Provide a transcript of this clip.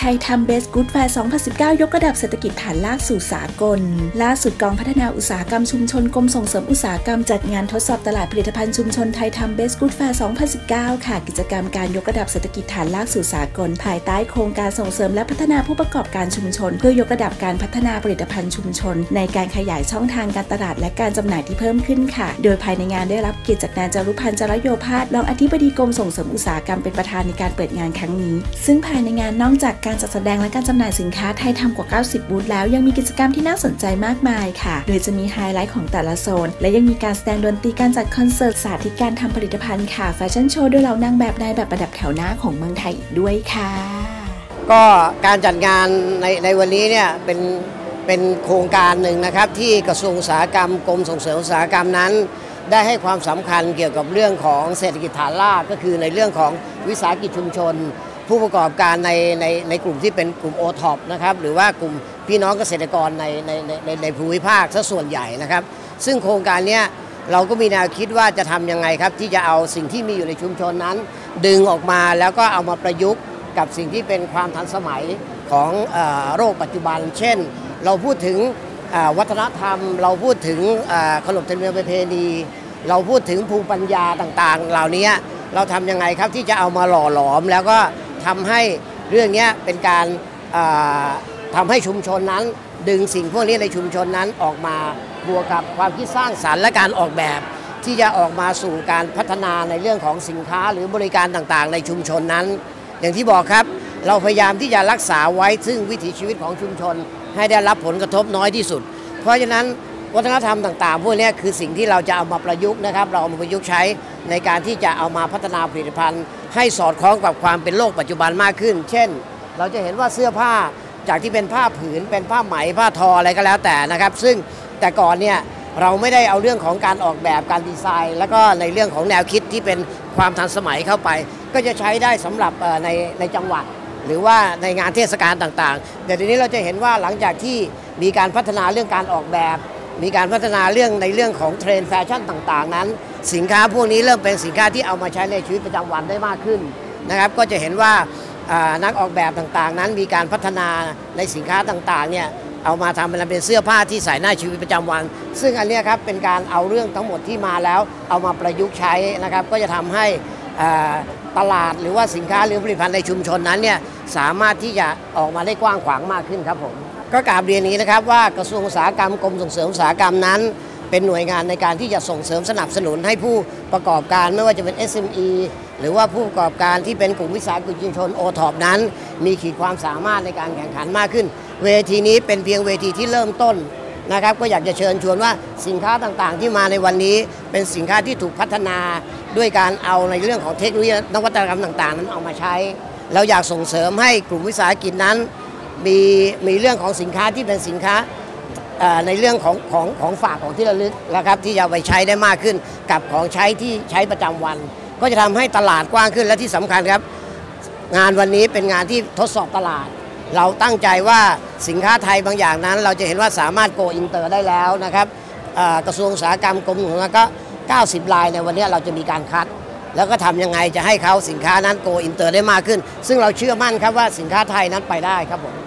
ยทำเบสกู๊ดแฟร์ 2019 ยกระดับเศรษฐกิจฐานรากสู่สากลล่าสุดกองพัฒนาอุตสาหกรรมชุมชนกรมส่งเสริมอุตสาหกรรมจัดงานทดสอบตลาดผลิตภัณฑ์ชุมชนไทยทำเบสกู๊ดแฟร์ 2019 ค่ะกิจกรรมการยกระดับเศรษฐกิจฐานรากสู่สากลภายใต้โครงการส่งเสริมและพัฒนาผู้ประกอบการชุมชนเพื่อยกระดับการพัฒนาผลิตภัณฑ์ชุมชนในการขยายช่องทางการตลาดและการจำหน่ายที่เพิ่มขึ้นค่ะโดยภายในงานได้รับเกียรติจากนายจารุพันธ์จารโยภาสรองอธิบดีกรมส่งเสริมอุตสาหกรรมเป็นประธานในการเปิดงานครั้งนี้ซึ่งภายในงานนอกจากการจัดแสดงและการจำหน่ายสินค้าไทยทำกว่า 90 บูธแล้วยังมีกิจกรรมที่น่าสนใจมากมายค่ะโดยจะมีไฮไลท์ของแต่ละโซนและยังมีการแสดงดนตรีการจัดคอนเสิร์ตสาธิตการทำผลิตภัณฑ์ค่ะแฟชั่นโชว์ด้วยเหล่านางแบบในแบบประดับแถวหน้าของเมืองไทยอีกด้วยค่ะก็การจัดงานในวันนี้เนี่ยเป็นโครงการหนึ่งนะครับที่กระทรวงอุตสาหกรรมกรมส่งเสริมอุตสาหกรรมนั้นได้ให้ความสำคัญเกี่ยวกับเรื่องของเศรษฐกิจฐานรากก็คือในเรื่องของวิสาหกิจชุมชนผู้ประกอบการในกลุ่มที่เป็นกลุ่มโอท็อปนะครับหรือว่ากลุ่มพี่น้องเกษตรกรในภูมิภาคซะส่วนใหญ่นะครับซึ่งโครงการนี้เราก็มีแนวคิดว่าจะทำยังไงครับที่จะเอาสิ่งที่มีอยู่ในชุมชนนั้นดึงออกมาแล้วก็เอามาประยุกต์กับสิ่งที่เป็นความทันสมัยของโลกปัจจุบันเช่นเราพูดถึงวัฒนธรรมเราพูดถึงขนบธรรมเนียมประเพณีเราพูดถึงภูมิปัญญาต่างๆเหล่านี้เราทำยังไงครับที่จะเอามาหล่อหลอมแล้วก็ทำให้เรื่องนี้เป็นการทำให้ชุมชนนั้นดึงสิ่งพวกนี้ในชุมชนนั้นออกมาบวกกับความคิดสร้างสรรค์และการออกแบบที่จะออกมาสู่การพัฒนาในเรื่องของสินค้าหรือบริการต่างๆในชุมชนนั้นอย่างที่บอกครับเราพยายามที่จะรักษาไว้ซึ่งวิถีชีวิตของชุมชนให้ได้รับผลกระทบน้อยที่สุดเพราะฉะนั้นวัฒนธรรมต่างๆพวกนี้คือสิ่งที่เราจะเอามาประยุกต์นะครับเราเอามาประยุกต์ใช้ในการที่จะเอามาพัฒนาผลิตภัณฑ์ให้สอดคล้องกับความเป็นโลกปัจจุบันมากขึ้นเช่นเราจะเห็นว่าเสื้อผ้าจากที่เป็นผ้าผืนเป็นผ้าไหมผ้าทออะไรก็แล้วแต่นะครับซึ่งแต่ก่อนเนี่ยเราไม่ได้เอาเรื่องของการออกแบบการดีไซน์แล้วก็ในเรื่องของแนวคิดที่เป็นความทันสมัยเข้าไปก็จะใช้ได้สำหรับในจังหวัดหรือว่าในงานเทศกาลต่างๆแต่ทีนี้เราจะเห็นว่าหลังจากที่มีการพัฒนาเรื่องการออกแบบมีการพัฒนาในเรื่องของเทรนด์แฟชั่นต่างๆนั้นสินค้าพวกนี้เริ่มเป็นสินค้าที่เอามาใช้ในชีวิตประจำวันได้มากขึ้นนะครับก็จะเห็นว่านักออกแบบต่างๆนั้นมีการพัฒนาในสินค้าต่างๆเนี่ยเอามาทำเป็นเสื้อผ้าที่ใส่ในชีวิตประจำวันซึ่งอันนี้ครับเป็นการเอาเรื่องทั้งหมดที่มาแล้วเอามาประยุกต์ใช้นะครับก็จะทำให้ตลาดหรือว่าสินค้าหรือผลิตภัณฑ์ในชุมชนนั้นเนี่ยสามารถที่จะออกมาได้กว้างขวางมากขึ้นครับผมก็กราบเรียนนี้นะครับว่ากระทรวงอุตสาหกรรมกรมส่งเสริมอุตสาหกรรมนั้นเป็นหน่วยงานในการที่จะส่งเสริมสนับสนุนให้ผู้ประกอบการไม่ว่าจะเป็น SME หรือว่าผู้ประกอบการที่เป็นกลุ่มวิสาหกิจชุมชน OTOP นั้นมีขีดความสามารถในการแข่งขันมากขึ้นเวทีนี้เป็นเพียงเวทีที่เริ่มต้นนะครับก็อยากจะเชิญชวนว่าสินค้าต่างๆที่มาในวันนี้เป็นสินค้าที่ถูกพัฒนาด้วยการเอาในเรื่องของเทคโนโลยีนวัตกรรมต่างๆนั้นเอามาใช้เราอยากส่งเสริมให้กลุ่มวิสาหกิจนั้นมีเรื่องของสินค้าที่เป็นสินค้าในเรื่องของฝากของที่ระลึกนะครับที่จะไปใช้ได้มากขึ้นกับของใช้ที่ใช้ประจำวันก็จะทำให้ตลาดกว้างขึ้นและที่สำคัญครับงานวันนี้เป็นงานที่ทดสอบตลาดเราตั้งใจว่าสินค้าไทยบางอย่างนั้นเราจะเห็นว่าสามารถโกอินเตอร์ได้แล้วนะครับกระทรวงอุตสาหกรรมกรมของเราก็90 รายในวันนี้เราจะมีการคัดแล้วก็ทำยังไงจะให้เขาสินค้านั้นโกอินเตอร์ได้มากขึ้นซึ่งเราเชื่อมั่นครับว่าสินค้าไทยนั้นไปได้ครับผม